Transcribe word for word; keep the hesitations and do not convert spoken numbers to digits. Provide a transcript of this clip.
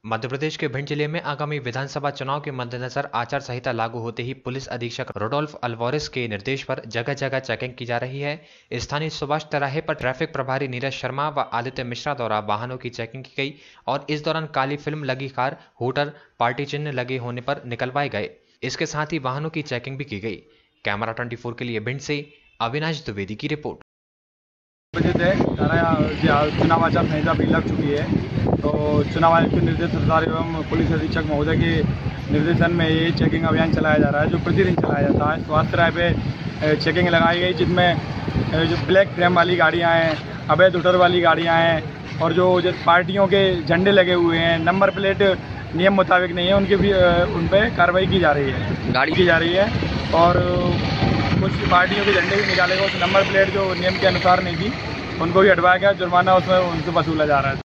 मध्य प्रदेश के भिंड जिले में आगामी विधानसभा चुनाव के मद्देनजर आचार संहिता लागू होते ही पुलिस अधीक्षक रोडोल्फ अल्वारेस के निर्देश पर जगह जगह चेकिंग की जा रही है। स्थानीय सुभाष तिराहे पर ट्रैफिक प्रभारी नीरज शर्मा व आदित्य मिश्रा द्वारा वाहनों की चेकिंग की गई और इस दौरान काली फिल्म लगी कार, हूटर, पार्टी चिन्ह लगे होने पर निकलवाए गए। इसके साथ ही वाहनों की चेकिंग भी की गई। कैमरा चौबीस के लिए भिंड से अविनाश द्विवेदी की रिपोर्ट। बजे थे चुनाव आचार संहिता भी लग चुकी है, तो चुनाव आयोग के निर्देश अनुसार एवं पुलिस अधीक्षक महोदय के निर्देशन में ये चेकिंग अभियान चलाया जा रहा है, जो प्रतिदिन चलाया जाता है। स्वास्थ्य राय पे चेकिंग लगाई गई, जिसमें जो ब्लैक फ्रेम वाली गाड़ियां हैं, अवैध हूटर वाली गाड़ियां हैं और जो पार्टियों के झंडे लगे हुए हैं, नंबर प्लेट नियम मुताबिक नहीं है, उनके भी उन पर कार्रवाई की जा रही है, गाड़ी की जा रही है। और कुछ पार्टियों के झंडे भी निकाले गए, उस नंबर प्लेट जो नियम के अनुसार नहीं थी, उनको भी हटवाया गया। जुर्माना उसमें उनसे वसूला जा रहा है।